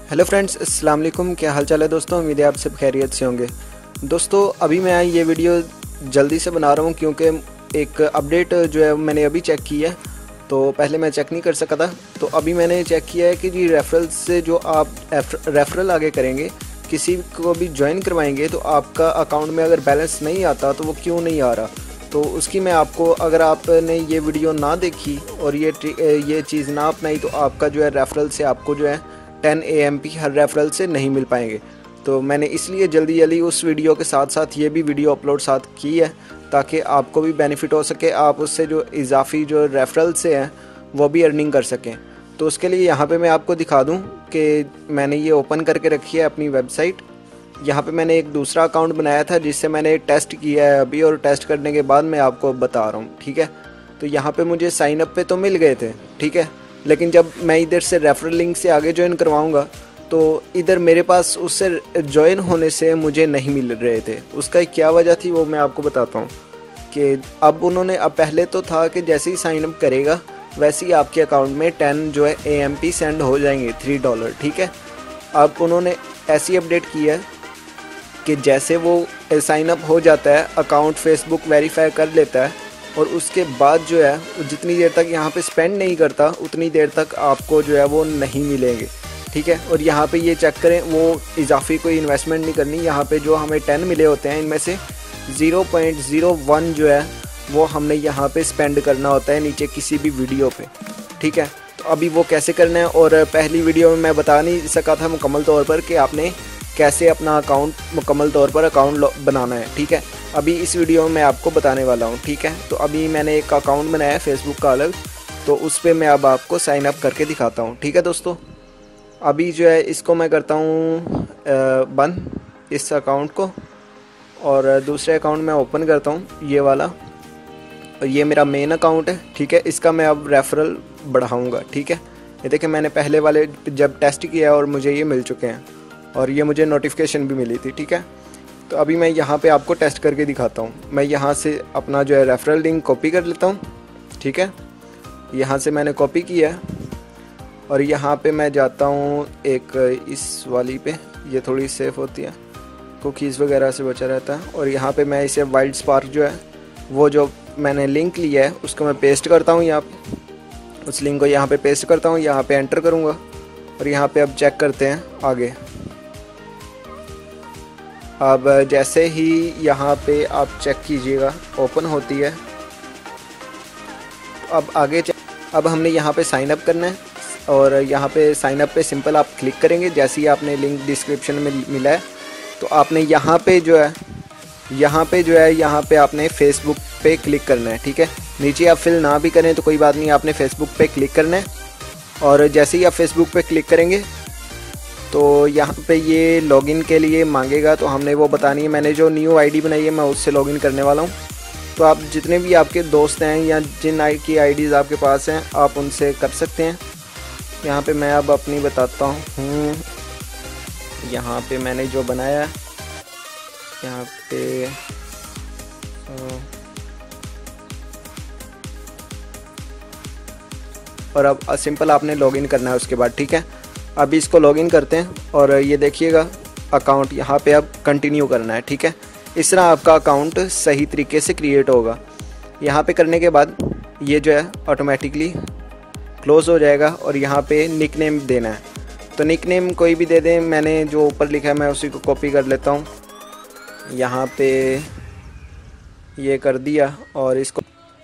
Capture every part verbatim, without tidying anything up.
Hello friends, अस्सलाम वालेकुम। क्या हाल चाल है दोस्तों? उम्मीद है आप सब खैरियत से होंगे। दोस्तों अभी मैं ये वीडियो जल्दी से बना रहा हूँ क्योंकि एक अपडेट जो है मैंने अभी चेक की है, तो पहले मैं चेक नहीं कर सका था। तो अभी मैंने चेक किया है कि जी रेफरल से जो आप रेफरल आगे करेंगे, किसी को भी ज्वाइन करवाएंगे, तो आपका अकाउंट में अगर बैलेंस नहीं आता तो वो क्यों नहीं आ रहा, तो उसकी मैं आपको, अगर आपने ये वीडियो ना देखी और ये ये चीज़ ना अपनाई तो आपका जो है रेफरल से आपको जो है टेन ए एम पी हर रेफरल से नहीं मिल पाएंगे। तो मैंने इसलिए जल्दी जल्दी उस वीडियो के साथ साथ ये भी वीडियो अपलोड साथ की है ताकि आपको भी बेनिफिट हो सके, आप उससे जो इजाफी जो रेफरल से हैं वो भी अर्निंग कर सकें। तो उसके लिए यहाँ पे मैं आपको दिखा दूँ कि मैंने ये ओपन करके रखी है अपनी वेबसाइट। यहाँ पे मैंने एक दूसरा अकाउंट बनाया था जिससे मैंने टेस्ट किया है अभी, और टेस्ट करने के बाद मैं आपको बता रहा हूँ, ठीक है। तो यहाँ पे मुझे साइन अप पे तो मिल गए थे, ठीक है, लेकिन जब मैं इधर से रेफरल लिंक से आगे ज्वाइन करवाऊँगा तो इधर मेरे पास उससे ज्वाइन होने से मुझे नहीं मिल रहे थे। उसका क्या वजह थी वो मैं आपको बताता हूँ कि अब उन्होंने, अब पहले तो था कि जैसे ही साइन अप करेगा वैसे ही आपके अकाउंट में टेन जो है ए एम पी सेंड हो जाएंगे, थ्री डॉलर, ठीक है। अब उन्होंने ऐसी अपडेट की है कि जैसे वो साइन अप हो जाता है, अकाउंट फेसबुक वेरीफाई कर लेता है और उसके बाद जो है जितनी देर तक यहाँ पे स्पेंड नहीं करता उतनी देर तक आपको जो है वो नहीं मिलेंगे, ठीक है। और यहाँ पे ये चेक करें, वो इजाफी कोई इन्वेस्टमेंट नहीं करनी। यहाँ पे जो हमें टेन मिले होते हैं इनमें से ज़ीरो पॉइंट ज़ीरो वन जो है वो हमने यहाँ पे स्पेंड करना होता है नीचे किसी भी वीडियो पे, ठीक है। तो अभी वो कैसे करना है, और पहली वीडियो में मैं बता नहीं सका था मुकम्मल तौर पर कि आपने कैसे अपना अकाउंट मुकम्मल तौर पर अकाउंट बनाना है, ठीक है। अभी इस वीडियो में मैं आपको बताने वाला हूँ, ठीक है। तो अभी मैंने एक अकाउंट बनाया है फेसबुक का अलग, तो उस पर मैं अब आपको साइन अप करके दिखाता हूँ, ठीक है दोस्तों। अभी जो है इसको मैं करता हूँ बंद, इस अकाउंट को, और दूसरे अकाउंट में ओपन करता हूँ ये वाला, और ये मेरा मेन अकाउंट है, ठीक है। इसका मैं अब रेफरल बढ़ाऊँगा, ठीक है। ये देखिए मैंने पहले वाले जब टेस्ट किया और मुझे ये मिल चुके हैं और ये मुझे नोटिफिकेशन भी मिली थी, ठीक है। तो अभी मैं यहाँ पे आपको टेस्ट करके दिखाता हूँ। मैं यहाँ से अपना जो है रेफरल लिंक कॉपी कर लेता हूँ, ठीक है। यहाँ से मैंने कॉपी किया है और यहाँ पे मैं जाता हूँ एक इस वाली पे, ये थोड़ी सेफ होती है, कुकीज़ वगैरह से बचा रहता है। और यहाँ पे मैं इसे वाइल्ड स्पार्क जो है वो जो मैंने लिंक लिया है उसको मैं पेस्ट करता हूँ यहाँ पे, उस लिंक को यहाँ पे पेस्ट करता हूँ, यहाँ पे एंटर करूँगा और यहाँ पे अब चेक करते हैं आगे। अब जैसे ही यहाँ पे आप चेक कीजिएगा ओपन होती है, अब आगे अब हमने यहाँ पे साइन अप करना है और यहाँ पे साइन अप पे सिंपल आप क्लिक करेंगे। जैसे ही आपने लिंक डिस्क्रिप्शन में मिला है तो आपने यहाँ पे जो है यहाँ पे जो है यहाँ पे आपने फेसबुक पे क्लिक करना है, ठीक है। नीचे आप फिल ना भी करें तो कोई बात नहीं, आपने फेसबुक पे क्लिक करना है। और जैसे ही आप फेसबुक पे क्लिक करेंगे तो यहाँ पे ये लॉगिन के लिए मांगेगा, तो हमने वो बतानी है। मैंने जो न्यू आईडी बनाई है मैं उससे लॉगिन करने वाला हूँ। तो आप जितने भी आपके दोस्त हैं या जिन आई की आईडीज़ आपके पास हैं आप उनसे कर सकते हैं। यहाँ पे मैं अब अपनी बताता हूँ। यहाँ पे मैंने जो बनाया है यहाँ पे और अब सिंपल आपने लॉगिन करना है उसके बाद, ठीक है। अभी इसको लॉगिन करते हैं और ये देखिएगा अकाउंट यहाँ पे अब कंटिन्यू करना है, ठीक है। इस तरह आपका अकाउंट सही तरीके से क्रिएट होगा। यहाँ पे करने के बाद ये जो है ऑटोमेटिकली क्लोज़ हो जाएगा और यहाँ पे निक नेम देना है। तो निक नेम कोई भी दे दें, मैंने जो ऊपर लिखा है मैं उसी को कॉपी कर लेता हूँ। यहाँ पे ये कर दिया और इसको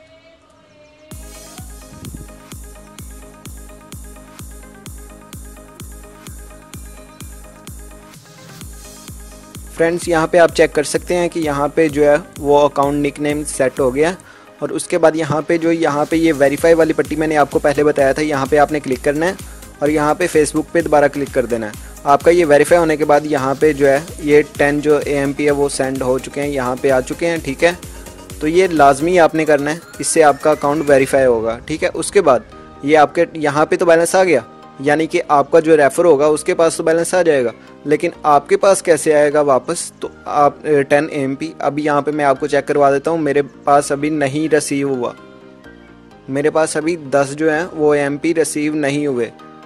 फ्रेंड्स यहाँ पे आप चेक कर सकते हैं कि यहाँ पे जो है वो अकाउंट निक नेम सेट हो गया। और उसके बाद यहाँ पे जो यहाँ पे ये वेरीफाई वाली पट्टी मैंने आपको पहले बताया था, यहाँ पे आपने क्लिक करना है और यहाँ पे फेसबुक पे दोबारा क्लिक कर देना है। आपका ये वेरीफाई होने के बाद यहाँ पे जो है ये टेन जो ए एम पी है वो सेंड हो चुके हैं, यहाँ पे आ चुके हैं, ठीक है। तो ये लाजमी आपने करना है, इससे आपका अकाउंट वेरीफाई होगा, ठीक है। उसके बाद ये आपके यहाँ पे तो बैलेंस आ गया, यानी कि आपका जो रेफर होगा उसके पास तो बैलेंस आ जाएगा, लेकिन आपके पास कैसे आएगा वापस? तो आप टेन ए एम पी अभी यहाँ पे मैं आपको चेक करवा देता हूँ। मेरे पास अभी नहीं रिसीव हुआ, मेरे पास अभी दस जो हैं वो ए एम पी रिसीव नहीं हुए।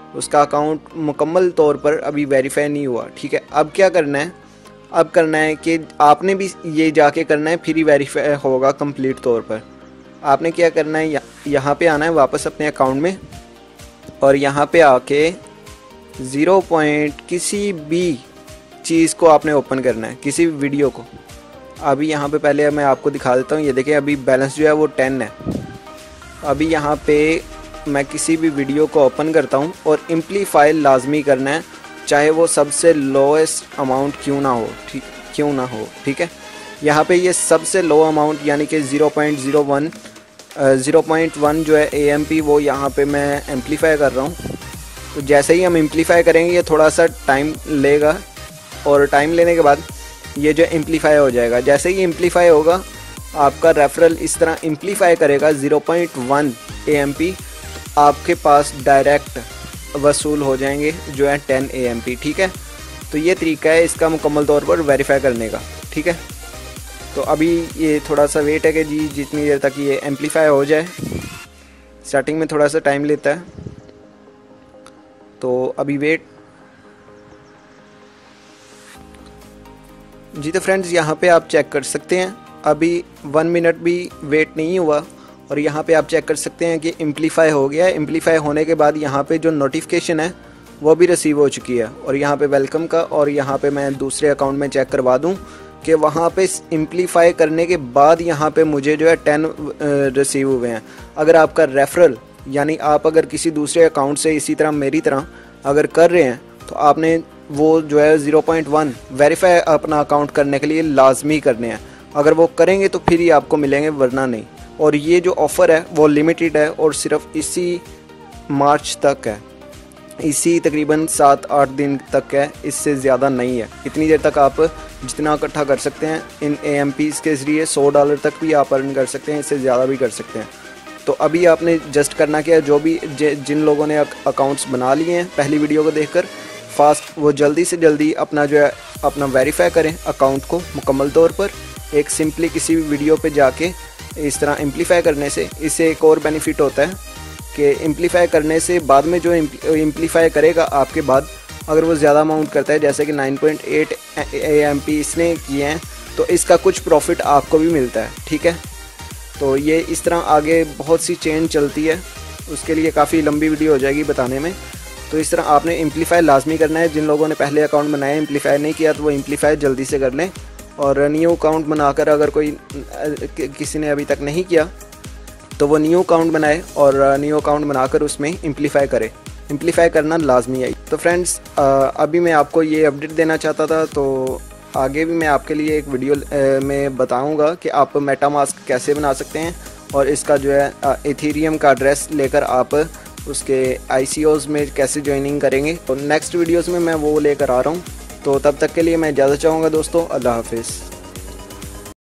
उसका अकाउंट मुकम्मल तौर पर अभी वेरीफाई नहीं हुआ। ठीक है, अब क्या करना है, अब करना है कि आपने भी ये जाके करना है, फिर ही वेरीफाई होगा कंप्लीट तौर पर। आपने क्या करना है, यहाँ पे आना है वापस अपने अकाउंट में, और यहाँ पे आके ज़ीरो पॉइंट किसी भी चीज़ को आपने ओपन करना है, किसी भी वीडियो को। अभी यहाँ पे पहले मैं आपको दिखा देता हूँ, ये देखिए अभी बैलेंस जो है वो टेन है। अभी यहाँ पे मैं किसी भी वीडियो को ओपन करता हूँ और एम्प्लीफाई लाजमी करना है, चाहे वो सबसे लोएस्ट अमाउंट क्यों ना हो, ठीक क्यों ना हो ठीक है। यहाँ पे ये सबसे लो अमाउंट यानी कि zero point zero one zero point one जो है ए एम पी, वो यहाँ पे मैं एम्प्लीफाई कर रहा हूँ। तो जैसे ही हम एम्प्लीफाई करेंगे ये थोड़ा सा टाइम लेगा, और टाइम लेने के बाद ये जो एम्प्लीफाई हो जाएगा। जैसे ही एम्प्लीफाई होगा आपका रेफरल इस तरह एम्प्लीफाई करेगा zero point one A M P, आपके पास डायरेक्ट वसूल हो जाएंगे जो है टेन ए एम पी। ठीक है, तो ये तरीका है इसका मुकम्मल तौर पर वेरीफाई करने का। ठीक है, तो अभी ये थोड़ा सा वेट है कि जी जितनी देर तक ये एम्प्लीफाई हो जाए, स्टार्टिंग में थोड़ा सा टाइम लेता है, तो अभी वेट। जी तो फ्रेंड्स यहाँ पे आप चेक कर सकते हैं, अभी वन मिनट भी वेट नहीं हुआ, और यहाँ पे आप चेक कर सकते हैं कि एम्प्लीफाई हो गया है। एम्प्लीफाई होने के बाद यहाँ पे जो नोटिफिकेशन है वो भी रिसीव हो चुकी है, और यहाँ पे वेलकम का, और यहाँ पे मैं दूसरे अकाउंट में चेक करवा दूँ कि वहाँ पे एम्प्लीफाई करने के बाद यहाँ पे मुझे जो है टेन रिसीव हुए हैं। अगर आपका रेफरल यानी आप अगर किसी दूसरे अकाउंट से इसी तरह मेरी तरह अगर कर रहे हैं, तो आपने वो जो है ज़ीरो पॉइंट वन वेरीफाई अपना अकाउंट करने के लिए लाजमी करने हैं। अगर वो करेंगे तो फिर ही आपको मिलेंगे, वरना नहीं। और ये जो ऑफ़र है वो लिमिटेड है और सिर्फ इसी मार्च तक है, इसी तकरीबन सात आठ दिन तक है, इससे ज़्यादा नहीं है। इतनी देर तक आप जितना इकट्ठा कर सकते हैं इन ए एम पीज़ के ज़रिए सौ डॉलर तक भी आप अर्न कर सकते हैं, इससे ज़्यादा भी कर सकते हैं। तो अभी आपने जस्ट करना क्या है, जो भी जिन लोगों ने अकाउंट्स बना लिए हैं पहली वीडियो को देखकर फास्ट, वो जल्दी से जल्दी अपना जो है अपना वेरीफाई करें अकाउंट को मुकम्मल तौर पर। एक सिंपली किसी भी वीडियो पे जाके इस तरह एम्प्लीफाई करने से इससे एक और बेनिफिट होता है कि एम्प्लीफाई करने से बाद में जो एम्प्लीफाई करेगा आपके बाद, अगर वो ज़्यादा अमाउंट करता है, जैसे कि nine point eight A M P इसने किए हैं, तो इसका कुछ प्रॉफिट आपको भी मिलता है। ठीक है, तो ये इस तरह आगे बहुत सी चेन चलती है, उसके लिए काफ़ी लंबी वीडियो हो जाएगी बताने में। तो इस तरह आपने एम्प्लीफाई लाजमी करना है। जिन लोगों ने पहले अकाउंट बनाया एम्प्लीफाई नहीं किया, तो वो एम्प्लीफाई जल्दी से कर लें, और न्यू अकाउंट बनाकर अगर कोई किसी ने अभी तक नहीं किया तो वो न्यू अकाउंट बनाए और न्यू अकाउंट बनाकर उसमें एम्प्लीफाई करे। एम्प्लीफाई करना लाजमी है। तो फ्रेंड्स अभी मैं आपको ये अपडेट देना चाहता था, तो आगे भी मैं आपके लिए एक वीडियो में बताऊंगा कि आप मेटामास्क कैसे बना सकते हैं, और इसका जो है इथेरियम का एड्रेस लेकर आप उसके आई सी ओज़ में कैसे ज्वाइनिंग करेंगे। तो नेक्स्ट वीडियोस में मैं वो लेकर आ रहा हूँ। तो तब तक के लिए मैं इजाज़त चाहूँगा दोस्तों, अल्लाह हाफिज़।